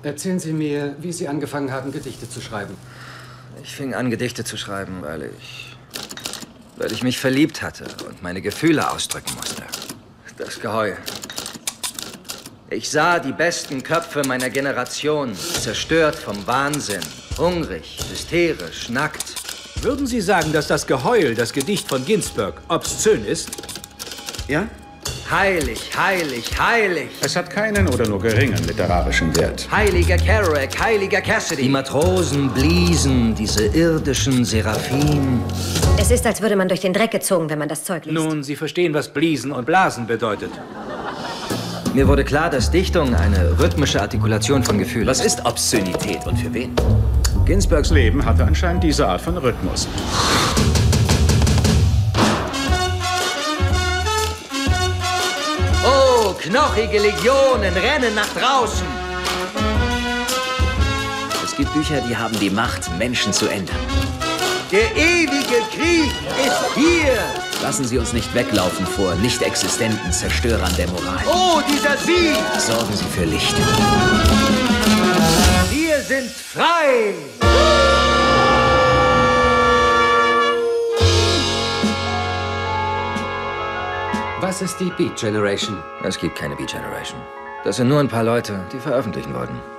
Erzählen Sie mir, wie Sie angefangen haben, Gedichte zu schreiben. Ich fing an, Gedichte zu schreiben, weil ich mich verliebt hatte und meine Gefühle ausdrücken musste. Das Geheul. Ich sah die besten Köpfe meiner Generation, zerstört vom Wahnsinn, hungrig, hysterisch, nackt. Würden Sie sagen, dass das Geheul, das Gedicht von Ginsberg, obszön ist? Ja? Heilig, heilig, heilig. Es hat keinen oder nur geringen literarischen Wert. Heiliger Kerouac, heiliger Cassidy. Die Matrosen bliesen, diese irdischen Seraphim. Es ist, als würde man durch den Dreck gezogen, wenn man das Zeug liest. Nun, Sie verstehen, was Bliesen und Blasen bedeutet. Mir wurde klar, dass Dichtung eine rhythmische Artikulation von Gefühlen Was ist Obszönität und für wen? Ginsbergs Leben hatte anscheinend diese Art von Rhythmus. Oh, knochige Legionen rennen nach draußen. Es gibt Bücher, die haben die Macht, Menschen zu ändern. Der ewige Krieg ist hier. Lassen Sie uns nicht weglaufen vor nicht existenten Zerstörern der Moral. Oh, dieser Sieg. Sorgen Sie für Licht. Wir sind frei. Was ist die Beat Generation? Es gibt keine Beat Generation. Das sind nur ein paar Leute, die veröffentlichen wollten.